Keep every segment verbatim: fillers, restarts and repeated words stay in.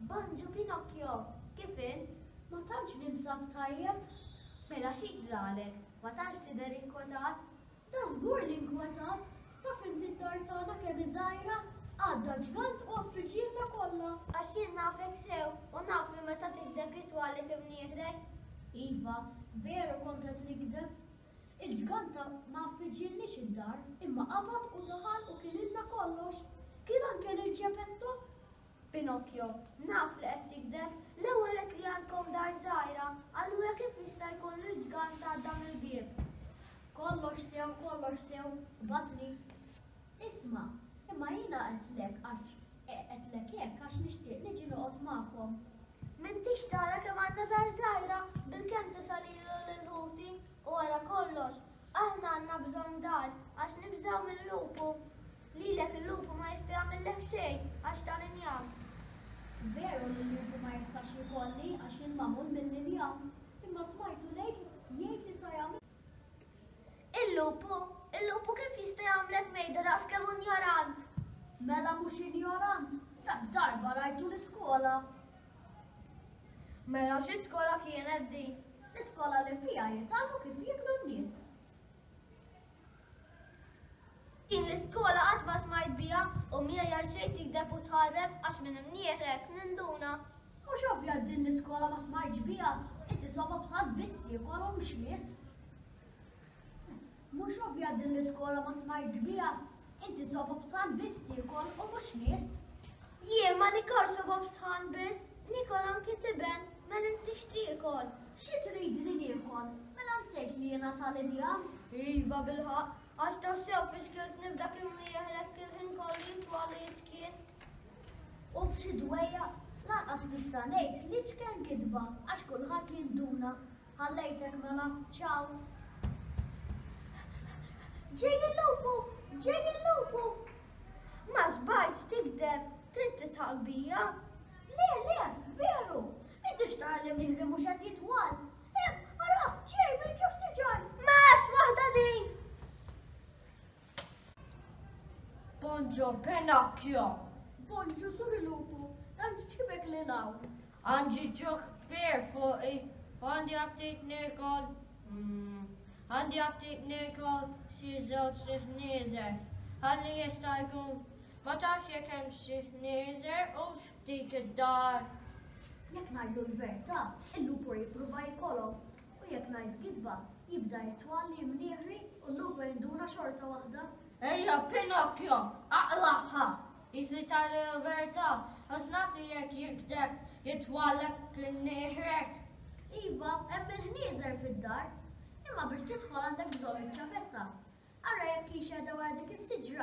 Banjo Pinocchio, kif in? Ma tantx ninsab tajjeb. Mela xi ġralek, ma tantx tidher inkwetat? Da żgur li nkwetat. Taf inti d-dar tagħna kemm iżgħira? Għadda ġgant u friġielna kollha. Għax jien nafek sew u naf li meta tikdeb jitwallek imnieħrek. Iva, veru kont qed nikdeb. Il-ġganta ma friġielniex id-dar, imma qabad u daħal u kililna kollox. Kien anke l-ġepetto. Pinocchio, naf li qed tikdeb, l-ewwel qed li għandkom dar żgħira, allura kif jista' jkun l-ġgant għadda mill-bieb? Kollox sew, kollox sew, batni. Isma', imma jiena qedlek għax qedlek hekk għax nixtieq niġi noqgħod magħkom. M'intix tara kemm għandna dar żgħira bil-kemm tisal ilu lil-ħuti u wara kollox, aħna għandna bżonn dar għax nibżgħu mill-lupu. Lilek il-lupu ma jista' jagħmellek xejn għax dan injam. Veru li l-lupu ma jistax jkolli għax il-magħmul mill-injam, imma smajtu lejk jgħid li sa jagħmel. Il-lupu, il-lupu kif jista' jagħmlek mejda daqskemm ignorant. Mela mhux ignorant, dak darba rajtu l-iskola. Mela x'iskola kienet di? L-iskola li fiha jitgħallmu kif jieklu n-nies. Din l-iskola qatt ma smajt biha u mija jgħid xejn tikdeb u tħarref għax minn imnieħrek ninduna. Mhux ovvja din l-iskola ma smajtx biha, inti soba b'sad bisti jkoll u mhux nies. Mhux ovvja din l-iskola ma smajtx biha, inti soba b'sad bisti jkoll u mhux nies. Jien ma nikol soba b'sħan biss, nikol anki tiben, ma nintix tiekol. Xi trid li niekol? Mela nsejt li jiena tal-injam? Iva bil-ħaq. Għax tassew fiex kilt nibda kim jieħlek il-ħin kollu jitwalli jitkien. U f'xi dwejja lanqas nista' ngħid li ċkien kidba għax kulħadd jinduna. Ħallejtek mela, ċaw. Ġej il-lupu, ġej il-lupu. Ma xbajtx tikdeb, trid titħalbija. Le, le, veru, inti xtar li mihri mhux qed jitwal. Hemm, ara, ġej bil-ġusti ġar. Max waħda din. Banjo Pinocchio. Banjo sur il-lupu, dan ġibek li law. Għandi ġuħ kbir fuqi, għandi għabtit nikol. Għandi għabtit nikol xi żewġ ħnieżer. Għalli jista' jkun ma tafx jekk hemm xi ħnieżer u x'dik id-dar. Jekk ngħidu l-verità, il-lupu jippruva jkollhom. U jekk ngħid gidba, jibda jitwalli mnieħri u l-lupu jinduna xorta waħda. Ejja, Pinocchio, aqlaħħa! Isli tali l-verità, għax naf li jekk jikdeb jitwallek l-nieħrek. Iva, hemm il-ħnieżer fid-dar, imma biex tidħol għandek bżonn iċ-ċavetta. Ara jekk jixeda wara dik is-siġra.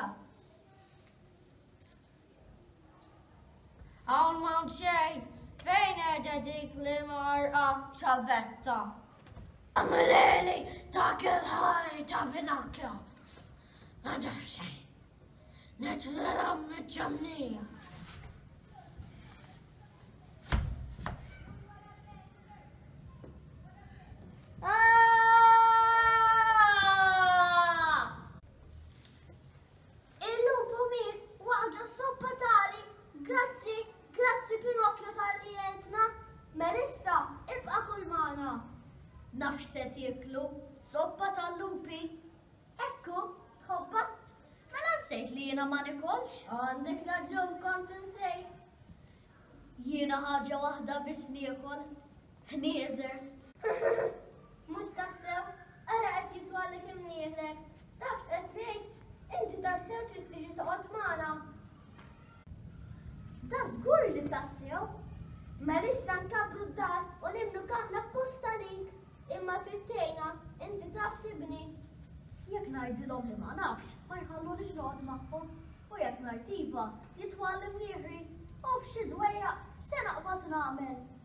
Hawn m'hawn xejn, fejn qiegħda dik li marqa ċavetta? Għamileli dak il-ħali ta' Pinocchio. Għadar xejn, neċlera meċċamnija. Il-lupu miet, waħġa s-soppa tali. Grazzi, grazzi Pinocchio tal-li jentna. Melissa, ibqa' kull mana. Nafx se tieklu, soppa tal-lupi. Ekku, tħobba. Mela nsejt li jiena ma nikolx. Għandek raġun kont insej. Jiena ħaġa waħda biss niekol. Ħnieżer. Mhux tassew, ara qed jitwallek imnieħrek. Tafx qed ngħid, inti tassew trid tiġi toqgħod magħna. Da żgur li tassew. Melissa nkabru d-dar u nibnu kamra apposta lik. Imma trid tgħinna, inti taf tibni. Jekk ngħidilhom li ma nafx, ma jħallunix noqgħod magħhom. U jekk ngħid iva, jitwalli mnieħri. U f'xi dwejja se naqbad nagħmel.